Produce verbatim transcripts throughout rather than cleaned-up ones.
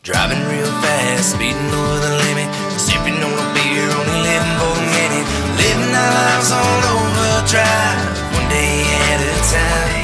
Driving real fast, speeding over the limit, sipping on a beer, only living for a minute. Living our lives on overdrive, one day at a time.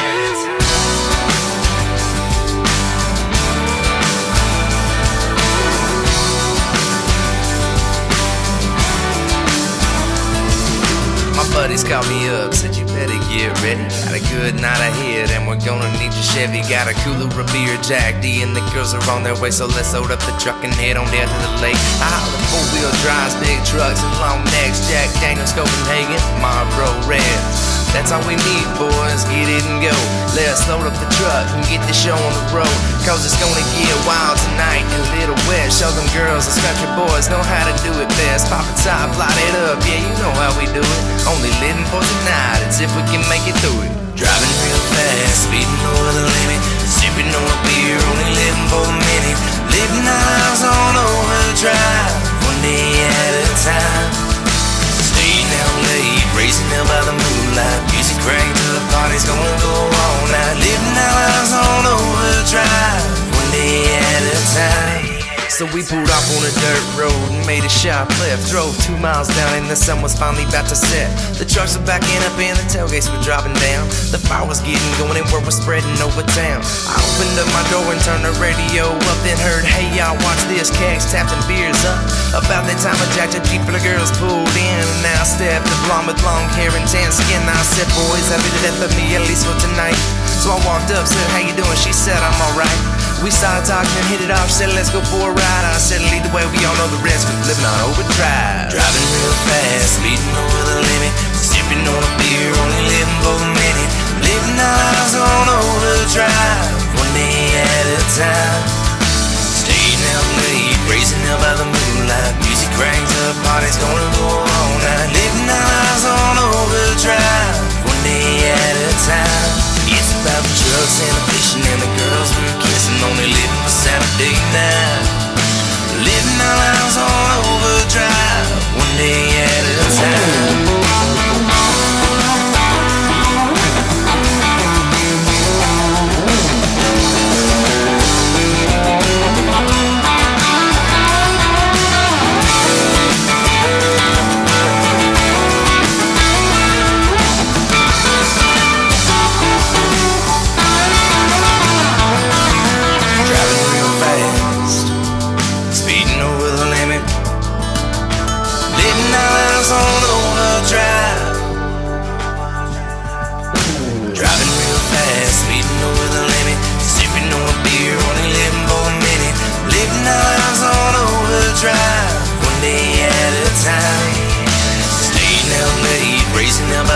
My buddies called me up, said you better get ready. Got a good night ahead and we're gonna need your Chevy. Got a cooler, a beer, Jack D, and the girls are on their way. So let's load up the truck and head on down to the lake. I holler four-wheel drives, big trucks and long necks. Jack Daniels, Copenhagen, Marlboro Red. That's all we need, boys, get it and go. Let's load up the truck and get the show on the road. Cause it's gonna get wild tonight and a little wet. Show them girls us country boys know how to do it best. Pop a top, light it up, yeah, you know how we do it. Only living for tonight, it's if we can make it through it. Driving real fast, speeding over the limit, sipping on a beer, only living for a minute. Living our lives on overdrive, one day at a time. Staying out late, racing out by the moonlight, music cranked till the party's gonna go all night. Living our lives on overdrive, one day at a time. So we pulled off on a dirt road and made a sharp left. Drove two miles down and the sun was finally about to set. The trucks were backing up and the tailgates were dropping down. The fire was getting going and word was spreading over town. I opened up my door and turned the radio up, then heard, hey y'all, watch this, kegs tapped and beers up. About that time I jacked a Jeep full of girls pulled in, and now stepped a blonde with long hair and tan skin. I said, boys, happy to death of me, at least for tonight. So I walked up, said, how you doing? She said, I'm alright. We started talking and hit it off, said let's go for a ride. I said lead the way, we all know the rest, we're living on overdrive. Driving real fast, speeding over the limit, sipping on a beer, only living for a minute. Living our lives on overdrive, one day at a time. Staying out late, racing out by the moonlight, music cranks up, party's gonna go all night. Living our lives on overdrive, one day at a time. It's about the drugs and the fishing and the girls we're kissing, only living for Saturday night. Living our lives on overdrive, one day at a time. Driving real fast, speeding over the limit, sipping on a beer, only living for a minute. Living our lives on overdrive, one day at a time. Staying out late, racing out by